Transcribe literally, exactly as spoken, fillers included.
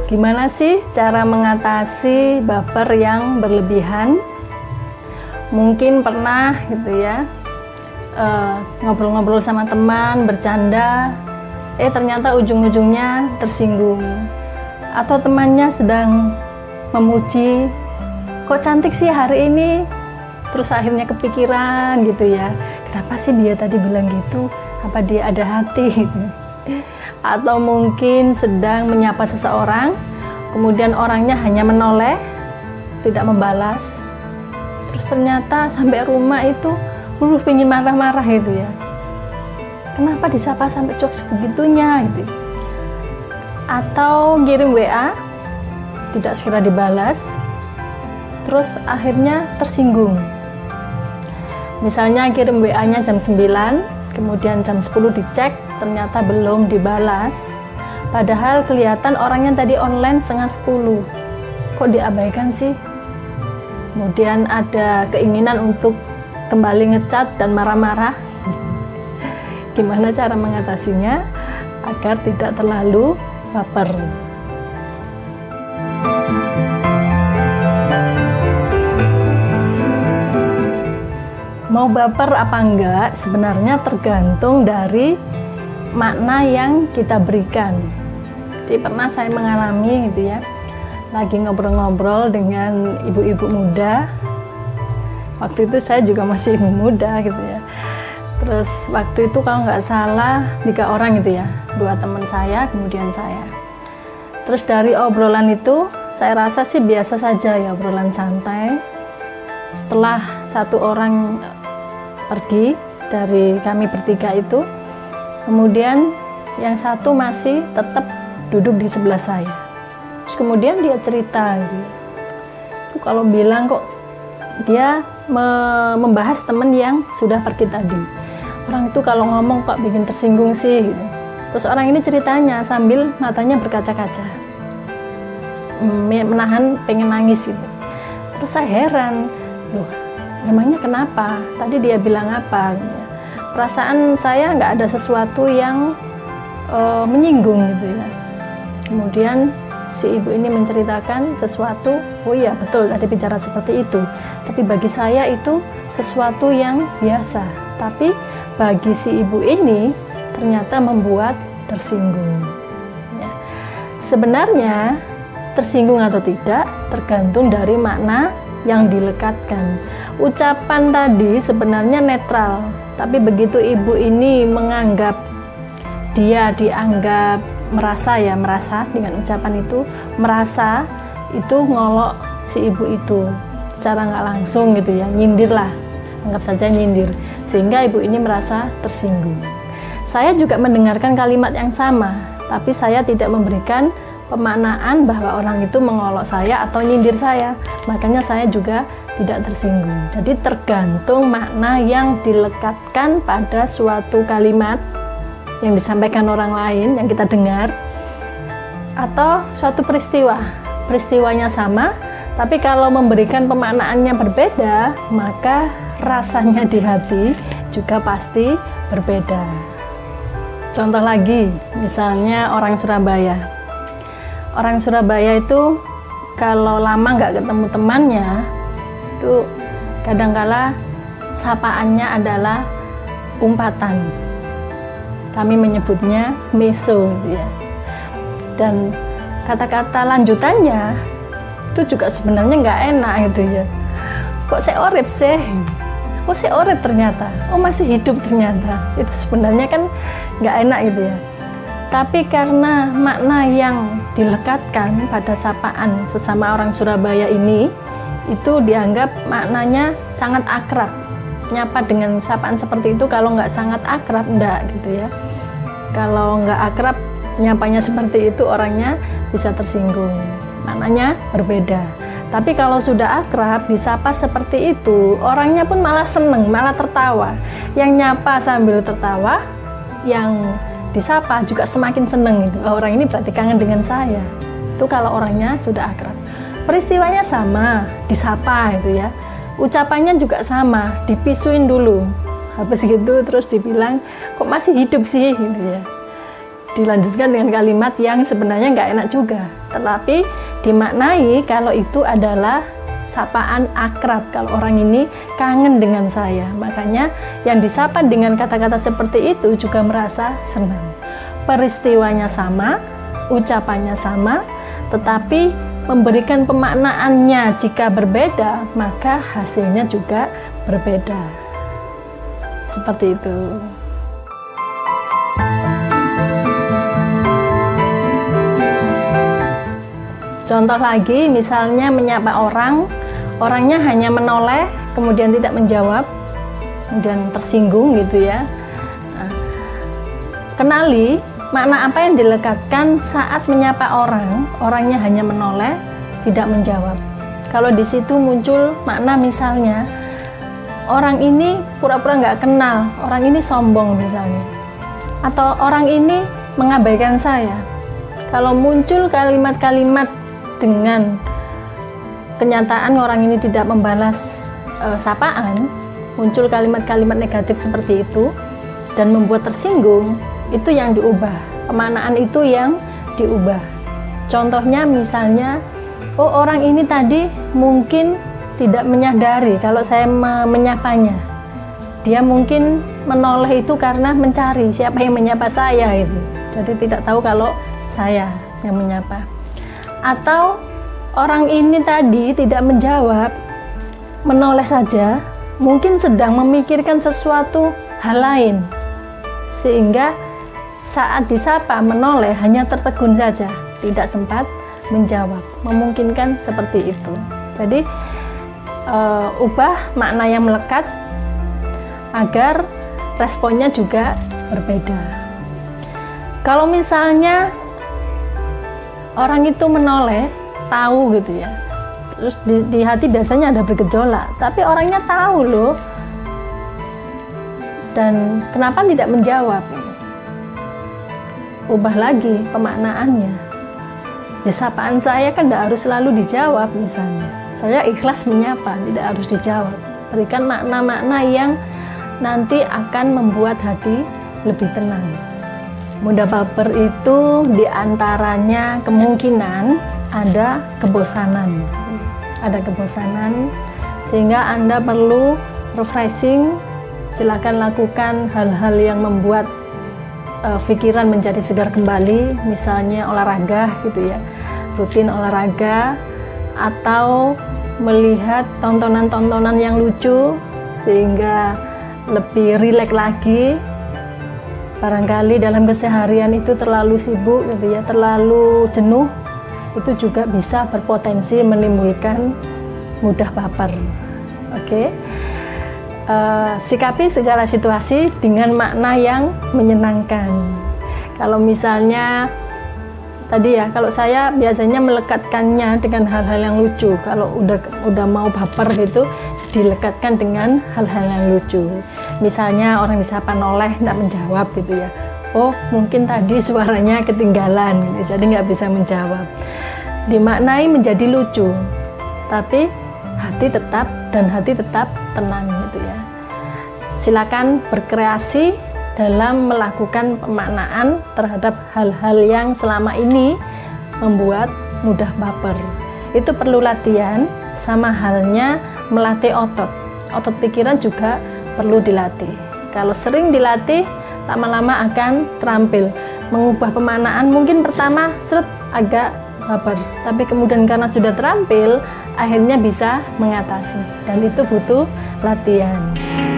Gimana sih cara mengatasi baper yang berlebihan? Mungkin pernah gitu ya, ngobrol-ngobrol uh, sama teman, bercanda, eh ternyata ujung-ujungnya tersinggung. Atau temannya sedang memuji, kok cantik sih hari ini, terus akhirnya kepikiran gitu ya, kenapa sih dia tadi bilang gitu, apa dia ada hati? Atau mungkin sedang menyapa seseorang, kemudian orangnya hanya menoleh, tidak membalas, terus ternyata sampai rumah itu uh, pengen marah-marah gitu ya, kenapa disapa sampai cok sebegitunya gitu. Atau ngirim W A tidak segera dibalas, terus akhirnya tersinggung. Misalnya kirim W A-nya jam sembilan, kemudian jam sepuluh dicek, ternyata belum dibalas, padahal kelihatan orangnya tadi online setengah sepuluh, kok diabaikan sih? Kemudian ada keinginan untuk kembali ngechat dan marah-marah. Gimana cara mengatasinya agar tidak terlalu baper? Mau baper apa enggak sebenarnya tergantung dari makna yang kita berikan. Jadi pernah saya mengalami gitu ya, lagi ngobrol-ngobrol dengan ibu-ibu muda. Waktu itu saya juga masih ibu muda gitu ya. Terus waktu itu kalau nggak salah tiga orang gitu ya, dua teman saya kemudian saya. Terus dari obrolan itu saya rasa sih biasa saja ya, obrolan santai. Setelah satu orang pergi dari kami bertiga itu, kemudian yang satu masih tetap duduk di sebelah saya. Terus kemudian dia cerita gitu, kalau bilang kok dia me membahas teman yang sudah pergi tadi, orang itu kalau ngomong kok bikin tersinggung sih gitu. Terus orang ini ceritanya sambil matanya berkaca-kaca, menahan pengen nangis gitu. Terus saya heran, loh emangnya kenapa? Tadi dia bilang apa? Perasaan saya nggak ada sesuatu yang uh, menyinggung gitu ya. Kemudian si ibu ini menceritakan sesuatu, oh iya betul tadi bicara seperti itu, tapi bagi saya itu sesuatu yang biasa, tapi bagi si ibu ini ternyata membuat tersinggung ya. Sebenarnya tersinggung atau tidak tergantung dari makna yang dilekatkan. Ucapan tadi sebenarnya netral, tapi begitu ibu ini menganggap, dia dianggap merasa ya, merasa dengan ucapan itu, merasa itu ngolok si ibu itu secara nggak langsung gitu ya, nyindir lah, anggap saja nyindir, sehingga ibu ini merasa tersinggung. Saya juga mendengarkan kalimat yang sama, tapi saya tidak memberikan pemaknaan bahwa orang itu mengolok saya atau nyindir saya, makanya saya juga tidak tersinggung. Jadi tergantung makna yang dilekatkan pada suatu kalimat yang disampaikan orang lain yang kita dengar, atau suatu peristiwa, peristiwanya sama, tapi kalau memberikan pemaknaannya berbeda, maka rasanya di hati juga pasti berbeda. Contoh lagi, misalnya orang Surabaya. Orang Surabaya itu kalau lama nggak ketemu temannya, itu kadangkala sapaannya adalah umpatan. Kami menyebutnya meso ya. Dan kata-kata lanjutannya itu juga sebenarnya nggak enak gitu ya. Kok saya orep sih? Oh saya orep ternyata. Oh masih hidup ternyata. Itu sebenarnya kan nggak enak gitu ya. Tapi karena makna yang dilekatkan pada sapaan sesama orang Surabaya ini, itu dianggap maknanya sangat akrab. Nyapa dengan sapaan seperti itu kalau nggak sangat akrab, enggak gitu ya. Kalau nggak akrab, nyapanya seperti itu orangnya bisa tersinggung. Maknanya berbeda. Tapi kalau sudah akrab, disapa seperti itu, orangnya pun malah seneng, malah tertawa. Yang nyapa sambil tertawa, yang disapa juga semakin seneng gitu. Oh, orang ini berarti kangen dengan saya. Itu kalau orangnya sudah akrab. Peristiwanya sama, disapa gitu ya. Ucapannya juga sama, dipisuin dulu. Habis gitu terus dibilang, kok masih hidup sih gitu ya. dilanjutkan dengan kalimat yang sebenarnya nggak enak juga, tetapi dimaknai kalau itu adalah sapaan akrab, kalau orang ini kangen dengan saya. Makanya yang disapa dengan kata-kata seperti itu juga merasa senang. Peristiwanya sama, ucapannya sama, tetapi memberikan pemaknaannya jika berbeda, maka hasilnya juga berbeda. Seperti itu. Contoh lagi, misalnya menyapa orang, orangnya hanya menoleh, kemudian tidak menjawab, kemudian tersinggung gitu ya. Nah, kenali makna apa yang dilekatkan saat menyapa orang, orangnya hanya menoleh, tidak menjawab. Kalau di situ muncul makna misalnya, orang ini pura-pura nggak kenal, orang ini sombong misalnya, atau orang ini mengabaikan saya. Kalau muncul kalimat-kalimat dengan kenyataan orang ini tidak membalas e, sapaan, muncul kalimat-kalimat negatif seperti itu dan membuat tersinggung, itu yang diubah, pemaknaan itu yang diubah. Contohnya misalnya, oh orang ini tadi mungkin tidak menyadari kalau saya me menyapanya, dia mungkin menoleh itu karena mencari siapa yang menyapa saya itu, jadi tidak tahu kalau saya yang menyapa. Atau orang ini tadi tidak menjawab, menoleh saja, mungkin sedang memikirkan sesuatu hal lain, sehingga saat disapa menoleh hanya tertegun saja, tidak sempat menjawab. Memungkinkan seperti itu. Jadi uh, ubah makna yang melekat agar responnya juga berbeda. Kalau misalnya orang itu menoleh, tahu gitu ya, terus di, di hati biasanya ada bergejolak, tapi orangnya tahu loh, dan kenapa tidak menjawab? Ubah lagi pemaknaannya. Ya, sapaan saya kan tidak harus selalu dijawab misalnya. Saya ikhlas menyapa, tidak harus dijawab. Berikan makna-makna yang nanti akan membuat hati lebih tenang. Mudah baper itu diantaranya kemungkinan ada kebosanan. Ada kebosanan sehingga Anda perlu refreshing. Silakan lakukan hal-hal yang membuat uh, pikiran menjadi segar kembali, misalnya olahraga gitu ya, rutin olahraga, atau melihat tontonan-tontonan yang lucu sehingga lebih rileks lagi. Barangkali dalam keseharian itu terlalu sibuk gitu ya, terlalu jenuh, itu juga bisa berpotensi menimbulkan mudah baper. Oke, okay? uh, sikapi segala situasi dengan makna yang menyenangkan. Kalau misalnya tadi ya, kalau saya biasanya melekatkannya dengan hal-hal yang lucu. Kalau udah udah mau baper gitu, dilekatkan dengan hal-hal yang lucu. Misalnya orang disapa noleh tidak menjawab gitu ya, oh mungkin tadi suaranya ketinggalan gitu, jadi nggak bisa menjawab. Dimaknai menjadi lucu, tapi hati tetap dan hati tetap tenang gitu ya. Silakan berkreasi dalam melakukan pemaknaan terhadap hal-hal yang selama ini membuat mudah baper. Itu perlu latihan, sama halnya melatih otot. Otot pikiran juga perlu dilatih. Kalau sering dilatih, lama-lama akan terampil. Mengubah pemaknaan mungkin pertama seret agak baper, tapi kemudian karena sudah terampil, akhirnya bisa mengatasi. Dan itu butuh latihan.